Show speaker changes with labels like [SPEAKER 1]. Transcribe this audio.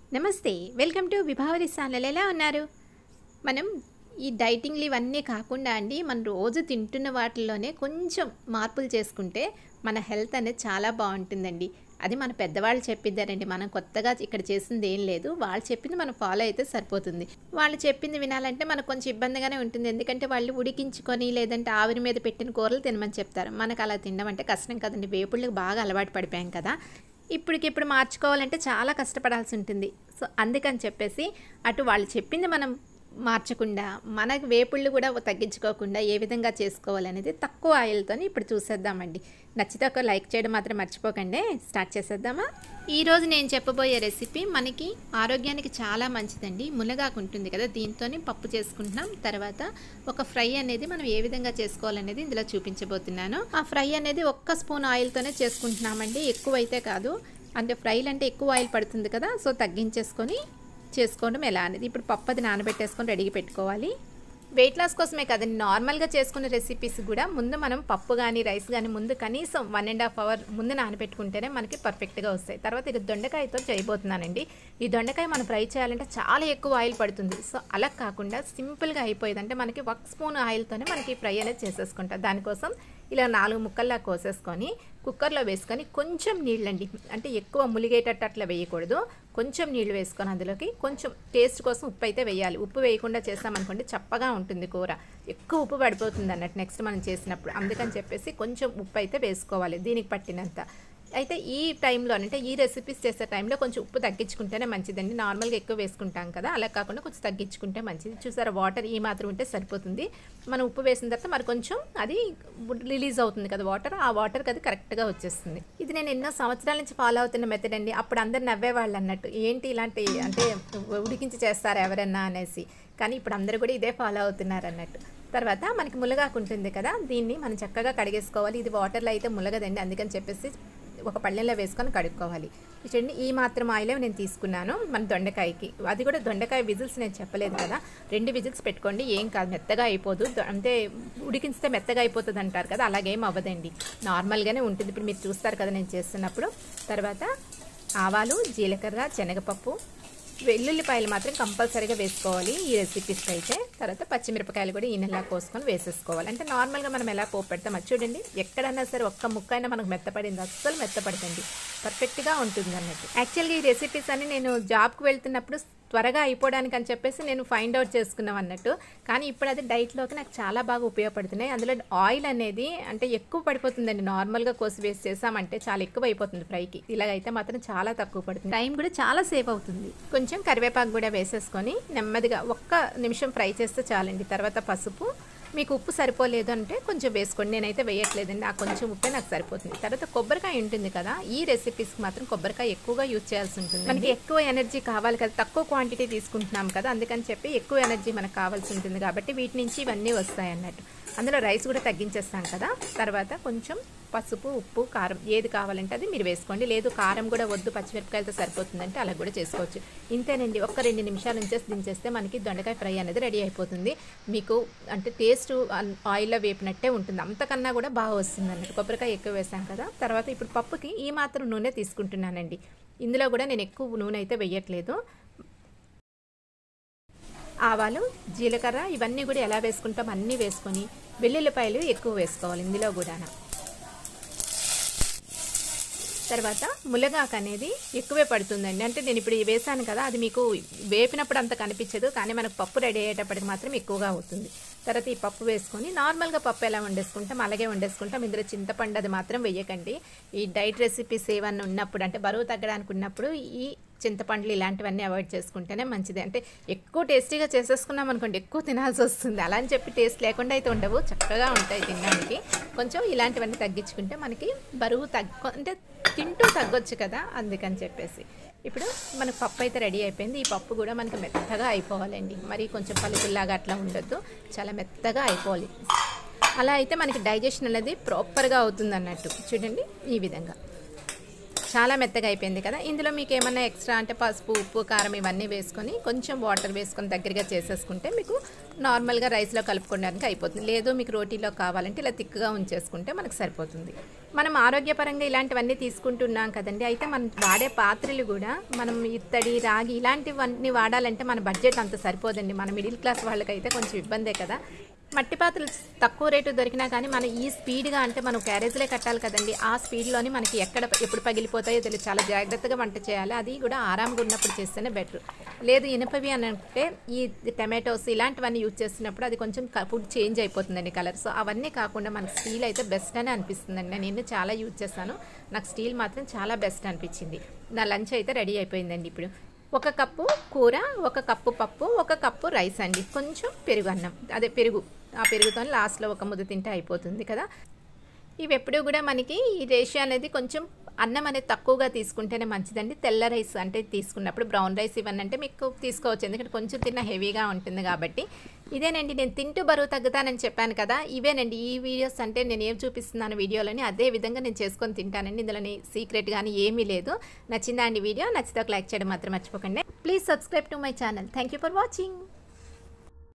[SPEAKER 1] నమస్తే, welcome to Vibhavari channel. ఎలా ఉన్నారు? మనం ఈ డైటింగ్లు ఇవన్నీ కాకుండా అండి, మనం రోజు తింటున్న వాటిల్లోనే కొంచెం మార్పులు చేసుకుంటే మన హెల్త్ అనేది చాలా బాగుంటుందండి. అది మన పెద్దవాళ్ళు చెప్పిద్దారండి. మనం కొత్తగా ఇక్కడ చేసింది ఏం లేదు. వాళ్ళు చెప్పింది మనం ఫాలో అయితే సరిపోతుంది. వాళ్ళు చెప్పింది వినాలంటే మనకు కొంచెం ఇబ్బందిగానే ఉంటుంది. ఎందుకంటే వాళ్ళు ఉడికించుకొని లేదంటే ఆవిరి మీద పెట్టిన కూరలు తినమని చెప్తారు. మనకు అలా తినడం అంటే కష్టం కదండి. వేపుళ్ళకి బాగా అలవాటు పడిపోయాం కదా. ఇప్పటికిప్పుడు మార్చుకోవాలంటే చాలా కష్టపడాల్సి ఉంటుంది. సో అందుకని చెప్పేసి అటు వాళ్ళు చెప్పింది మనం మార్చకుండా మనకు వేపుళ్ళు కూడా తగ్గించుకోకుండా ఏ విధంగా చేసుకోవాలనేది తక్కువ ఆయిల్తోని ఇప్పుడు చూసేద్దామండి. నచ్చితే ఒక లైక్ చేయడం మాత్రం మర్చిపోకండి. స్టార్ట్ చేసేద్దామా? ఈరోజు నేను చెప్పబోయే రెసిపీ మనకి ఆరోగ్యానికి చాలా మంచిదండి. మునగాకు ఉంటుంది కదా, దీంతో పప్పు చేసుకుంటున్నాం. తర్వాత ఒక ఫ్రై అనేది మనం ఏ విధంగా చేసుకోవాలనేది ఇందులో చూపించబోతున్నాను. ఆ ఫ్రై అనేది 1 స్పూన్ ఆయిల్తోనే చేసుకుంటున్నామండి, ఎక్కువైతే కాదు. అంటే ఫ్రైలు అంటే ఎక్కువ ఆయిల్ పడుతుంది కదా, సో తగ్గించేసుకొని చేసుకోవడం ఎలా అనేది. ఇప్పుడు పప్పు అది నానబెట్టేసుకొని రెడీగా పెట్టుకోవాలి. వెయిట్ లాస్ కోసమే కదండి, నార్మల్గా చేసుకునే రెసిపీస్ కూడా ముందు మనం పప్పు కానీ రైస్ కానీ ముందు కనీసం 1.5 అవర్ ముందు నానబెట్టుకుంటేనే మనకి పర్ఫెక్ట్గా వస్తాయి. తర్వాత ఇది దొండకాయతో చేయబోతున్నానండి. ఈ దొండకాయ మనం ఫ్రై చేయాలంటే చాలా ఎక్కువ ఆయిల్ పడుతుంది. సో అలా కాకుండా సింపుల్గా అయిపోయేది. అంటే మనకి 1 స్పూన్ ఆయిల్తోనే మనకి ఫ్రై అనేది చేసేసుకుంటాం. దానికోసం ఇలా 4 ముక్కల్లా కోసేసుకొని కుక్కర్లో వేసుకొని కొంచెం నీళ్ళండి, అంటే ఎక్కువ ములిగేటట్టు అట్లా వేయకూడదు. కొంచెం నీళ్ళు వేసుకొని అందులోకి కొంచెం టేస్ట్ కోసం ఉప్పు అయితే వేయాలి. ఉప్పు వేయకుండా చేస్తామనుకోండి చప్పగా ఉంటుంది కూర, ఎక్కువ ఉప్పు పడిపోతుంది అన్నట్టు నెక్స్ట్ మనం చేసినప్పుడు. అందుకని చెప్పేసి కొంచెం ఉప్పు అయితే వేసుకోవాలి దీనికి పట్టినంత. అయితే ఈ టైంలో అంటే ఈ రెసిపీస్ చేసే టైంలో కొంచెం ఉప్పు తగ్గించుకుంటేనే మంచిదండి. నార్మల్గా ఎక్కువ వేసుకుంటాం కదా, అలా కాకుండా కొంచెం తగ్గించుకుంటే మంచిది. చూసారా, వాటర్ ఈ మాత్రం ఉంటే సరిపోతుంది. మనం ఉప్పు వేసిన తర్వాత మరి కొంచెం అది రిలీజ్ అవుతుంది కదా వాటర్, ఆ వాటర్కి అది కరెక్ట్గా వచ్చేస్తుంది. ఇది నేను ఎన్నో సంవత్సరాల నుంచి ఫాలో అవుతున్న మెథడ్ అండి. అప్పుడు అందరు నవ్వేవాళ్ళు అన్నట్టు, ఏంటి ఇలాంటి అంటే ఉడికించి చేస్తారు ఎవరన్నా అనేసి. కానీ ఇప్పుడు అందరూ కూడా ఇదే ఫాలో అవుతున్నారు అన్నట్టు. తర్వాత మనకి మునగాకు ఉంటుంది కదా, దీన్ని మనం చక్కగా కడిగేసుకోవాలి. ఇది వాటర్లో అయితే ములగదండి, అందుకని చెప్పేసి ఒక పళ్ళెంలో వేసుకొని కడుక్కోవాలి. చూడండి, ఈ మాత్రం ఆయిలే నేను తీసుకున్నాను మన దొండకాయకి. అది కూడా దొండకాయ విజిల్స్ నేను చెప్పలేదు కదా, 2 విజిల్స్ పెట్టుకోండి, ఏం కాదు, మెత్తగా అయిపోదు. అంటే ఉడికించితే మెత్తగా అయిపోతుంది అంటారు కదా, అలాగేం అవ్వదండి, నార్మల్గానే ఉంటుంది. ఇప్పుడు మీరు చూస్తారు కదా నేను చేస్తున్నప్పుడు. తర్వాత ఆవాలు, జీలకర్ర, శనగపప్పు, వెల్లుల్లిపాయలు మాత్రం కంపల్సరీగా వేసుకోవాలి ఈ రెసిపీస్కి అయితే. తర్వాత పచ్చిమిరపకాయలు కూడా ఈనెలా కోసుకొని వేసేసుకోవాలి. అంటే నార్మల్గా మనం ఎలా పోపు పెడతాం అది చూడండి, ఎక్కడన్నా సరే ఒక్క ముక్క అయినా మనకు మెత్తపడింది, అస్సలు మెత్తపడకండి, పర్ఫెక్ట్గా ఉంటుంది అన్నట్టు. యాక్చువల్గా ఈ రెసిపీస్ అన్ని నేను జాబ్కి వెళ్తున్నప్పుడు త్వరగా అయిపోవడానికి అని చెప్పేసి నేను ఫైండ్ అవుట్ చేసుకున్నాం అన్నట్టు. కానీ ఇప్పుడు అది డైట్లోకి నాకు చాలా బాగా ఉపయోగపడుతున్నాయి. అందులో ఆయిల్ అనేది అంటే ఎక్కువ పడిపోతుందండి, నార్మల్గా కోసి వేసి చేసామంటే చాలా ఎక్కువ అయిపోతుంది ఫ్రైకి. ఇలాగైతే మాత్రం చాలా తక్కువ పడుతుంది, టైం కూడా చాలా సేవ్ అవుతుంది. కొంచెం కరివేపాకు కూడా వేసేసుకొని నెమ్మదిగా 1 నిమిషం ఫ్రై చేస్తే చాలండి. తర్వాత పసుపు, మీకు ఉప్పు సరిపోలేదు అంటే కొంచెం వేసుకోండి, నేనైతే వేయట్లేదండి, ఆ కొంచెం ఉప్పే నాకు సరిపోతుంది. తర్వాత కొబ్బరికాయ ఉంటుంది కదా, ఈ రెసిపీస్కి మాత్రం కొబ్బరికాయ ఎక్కువగా యూజ్ చేయాల్సి ఉంటుంది. మనకి ఎక్కువ ఎనర్జీ కావాలి కదా, తక్కువ క్వాంటిటీ తీసుకుంటున్నాం కదా, అందుకని చెప్పి ఎక్కువ ఎనర్జీ మనకు కావాల్సి ఉంటుంది కాబట్టి వీటి నుంచి ఇవన్నీ వస్తాయి అన్నట్టు. అందులో రైస్ కూడా తగ్గించేస్తాం కదా. తర్వాత కొంచెం పసుపు, ఉప్పు, కారం ఏది కావాలంటే అది మీరు వేసుకోండి. లేదు కారం కూడా వద్దు, పచ్చిమిరపకాయలతో సరిపోతుందంటే అలా కూడా చేసుకోవచ్చు. ఇంతేనండి, 2 నిమిషాల నుంచి దించేస్తే మనకి దొండకాయ ఫ్రై అనేది రెడీ అయిపోతుంది. మీకు అంటే టేస్ట్ ఆయిల్లో వేపినట్టే ఉంటుంది, అంతకన్నా కూడా బాగా వస్తుంది అన్నట్టు, కొబ్బరికాయ ఎక్కువ వేసాం కదా. తర్వాత ఇప్పుడు పప్పుకి ఈ మాత్రం నూనె తీసుకుంటున్నానండి. ఇందులో కూడా నేను ఎక్కువ నూనె అయితే వేయట్లేదు. ఆవాలు, జీలకర్ర ఇవన్నీ కూడా ఎలా వేసుకుంటాం అన్నీ వేసుకొని, వెల్లుల్లిపాయలు ఎక్కువ వేసుకోవాలి ఇందులో కూడా. తర్వాత మునగాకు అనేది ఎక్కువే పడుతుందండి, అంటే నేను ఇప్పుడు వేసాను కదా, అది మీకు వేపినప్పుడు అంత కనిపించదు, కానీ మనకు పప్పు రెడీ అయ్యేటప్పటికి మాత్రం ఎక్కువగా అవుతుంది. తర్వాత ఈ పప్పు వేసుకొని నార్మల్గా పప్పు ఎలా వండేసుకుంటాం అలాగే వండేసుకుంటాం. ఇందులో చింతపండు అది మాత్రం వేయకండి. ఈ డైట్ రెసిపీస్ ఏమన్నా ఉన్నప్పుడు అంటే బరువు తగ్గడానికి ఉన్నప్పుడు ఈ చింతపండ్లు ఇలాంటివన్నీ అవాయిడ్ చేసుకుంటేనే మంచిది. అంటే ఎక్కువ టేస్టీగా చేసేసుకున్నాం అనుకోండి, ఎక్కువ తినాల్సి వస్తుంది. అలా అని చెప్పి టేస్ట్ లేకుండా అయితే ఉండవు, చక్కగా ఉంటాయి తినడానికి. కొంచెం ఇలాంటివన్నీ తగ్గించుకుంటే మనకి బరువు అంటే తింటూ తగ్గొచ్చు కదా, అందుకని చెప్పేసి. ఇప్పుడు మనకు పప్పు అయితే రెడీ అయిపోయింది. ఈ పప్పు కూడా మనకి మెత్తగా అయిపోవాలండి, మరి కొంచెం పలుకుల్లాగా అట్లా ఉండొద్దు, చాలా మెత్తగా అయిపోవాలి. అలా అయితే మనకి డైజెషన్ అనేది ప్రాపర్గా అవుతుంది అన్నట్టు. చూడండి ఈ విధంగా. చాలా మెత్తగా అయిపోయింది కదా. ఇందులో మీకు ఏమన్నా ఎక్స్ట్రా అంటే పసుపు, ఉప్పు, కారం ఇవన్నీ వేసుకొని కొంచెం వాటర్ వేసుకొని దగ్గరగా చేసేసుకుంటే మీకు నార్మల్గా రైస్లో కలుపుకోవడానికి అయిపోతుంది. లేదు మీకు రోటీలో కావాలంటే ఇలా థిక్గా ఉంచేసుకుంటే మనకు సరిపోతుంది. మనం ఆరోగ్యపరంగా ఇలాంటివన్నీ తీసుకుంటున్నాం కదండి. అయితే మనం వాడే పాత్రలు కూడా మనం ఇత్తడి, రాగి ఇలాంటివన్నీ వాడాలంటే మన బడ్జెట్ అంత సరిపోదండి. మన మిడిల్ క్లాస్ వాళ్ళకైతే కొంచెం ఇబ్బందే కదా. మట్టి పాత్రలు తక్కువ రేటు దొరికినా కానీ మనం ఈ స్పీడ్గా అంటే మనం క్యారేజ్లే కట్టాలి కదండి. ఆ స్పీడ్లోని మనకి ఎప్పుడు పగిలిపోతాయో తెలియదు. చాలా జాగ్రత్తగా వంట చేయాలి. అది కూడా ఆరాంగా ఉన్నప్పుడు చేస్తేనే బెటర్. లేదు ఇనుపవి అని అంటే ఈ టమాటోస్ ఇలాంటివన్నీ యూజ్ చేస్తున్నప్పుడు అది కొంచెం ఫుడ్ చేంజ్ అయిపోతుందండి కలర్. సో అవన్నీ కాకుండా మనకు స్టీల్ అయితే బెస్ట్ అని అనిపిస్తుందండి. నేను చాలా యూజ్ చేస్తాను, నాకు స్టీల్ మాత్రం చాలా బెస్ట్ అనిపించింది. నా లంచ్ అయితే రెడీ అయిపోయిందండి. ఇప్పుడు 1 కప్పు కూర, 1 కప్పు పప్పు, 1 కప్పు రైస్ అండి, కొంచెం పెరుగు అన్నం, అదే పెరుగు. ఆ పెరుగుతో లాస్ట్లో ఒక ముద్ద తింటే అయిపోతుంది కదా. ఇవి ఎప్పుడూ కూడా మనకి ఈ రేషియో అనేది కొంచెం అన్నం అనేది తక్కువగా తీసుకుంటేనే మంచిదండి. తెల్ల రైస్ అంటే తీసుకున్నప్పుడు బ్రౌన్ రైస్ ఇవన్నీ అంటే మీకు తీసుకోవచ్చు, ఎందుకంటే కొంచెం తిన్న హెవీగా ఉంటుంది కాబట్టి. ఇదేనండి నేను తింటూ బరువు తగ్గుతానని చెప్పాను కదా. ఇవేనండి ఈ వీడియోస్ అంటే నేను ఏం చూపిస్తున్నాను వీడియోలోని అదే విధంగా నేను చేసుకొని తింటానండి. ఇందులోని సీక్రెట్ కానీ ఏమీ లేదు. నచ్చిందా అండి వీడియో? నచ్చితే ఒక లైక్ చేయడం మాత్రం మర్చిపోకండి. Please subscribe to my channel. Thank you for watching.